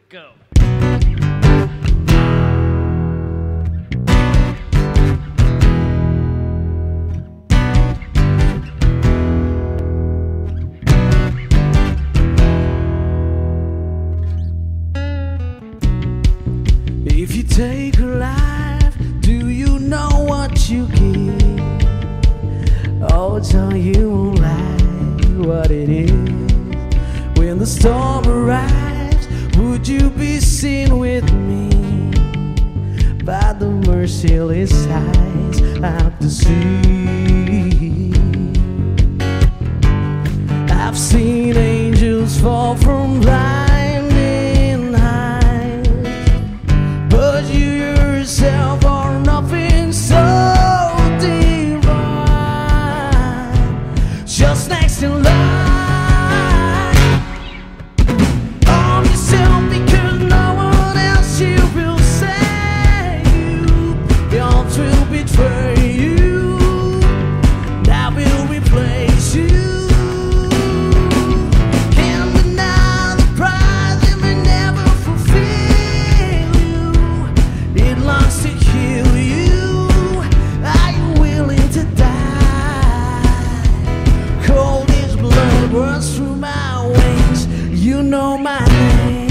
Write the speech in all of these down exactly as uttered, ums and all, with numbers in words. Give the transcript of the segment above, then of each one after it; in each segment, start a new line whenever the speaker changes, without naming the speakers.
Go.
If you take a life, do you know what you give? Oh, tell you won't lie what it is. When the storm arrives, would you be seen with me by the merciless eyes of the sea? I've seen angels fall from blinding heights, but you yourself are nothing so divine. Just next in line, arm yourself because no one else you will save you. The odds will betray you, that will replace you. Can't deny the prize, it may never fulfill you. It longs to kill you. Are you willing to die? Cold as blood runs through my veins. You know my name.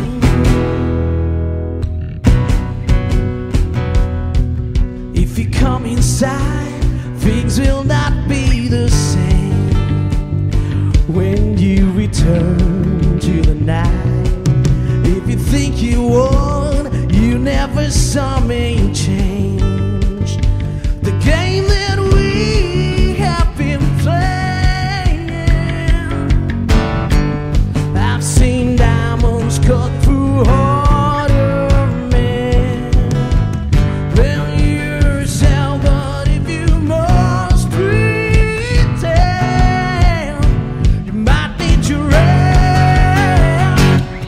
If you come inside, things will not be the same. When you return to the night, if you think you won, you never saw me change. The game that we have been playing, I've seen diamonds cut through harder men than yourself. But if you must pretend, you might need your rest.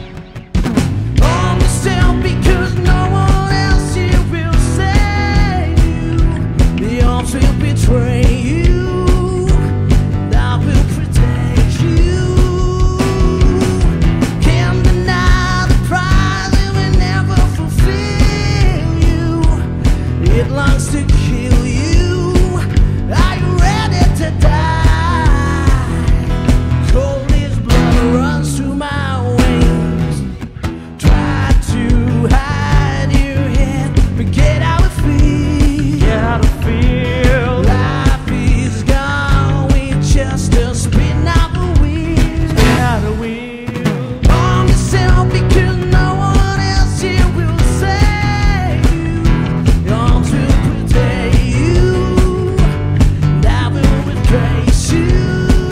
Arm yourself because no one else here will save you. The arms will betray you, and I will protect you. Can't deny the prize, it will never fulfill you. It longs to kill you. Are you ready to die? Cold as blood runs through my veins. Try to hide your head, but get how it feels. Get how it feels. Life is gone with just a spin out the wheel. Spin out the wheel. Arm yourself because no one else here will save you. Your arms will protect you, and I will replace you.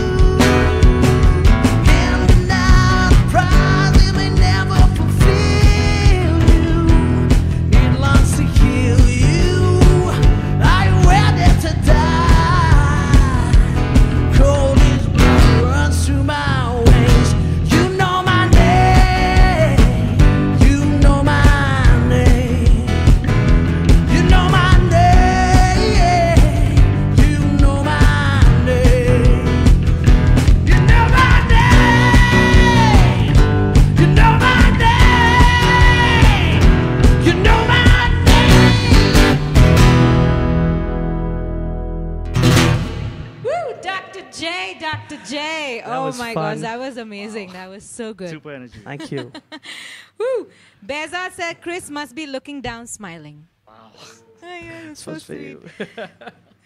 Can't deny the prize, it may never fulfill you. It longs to kill you. Are you ready to die? Cold as blood runs through my veins. You know my name. You know my name. You know my name. You know my name. You know my name. You know my name. You know my name.
Woo! Doctor J, Doctor J.
That
Oh
was
my
fun.
gosh, that was amazing. That was so good.
Super energy.
Thank you.
Woo! Bezat said Chris must be looking down, smiling.
Wow.
Oh, yeah, it's so
Supposed to be
sweet.
you.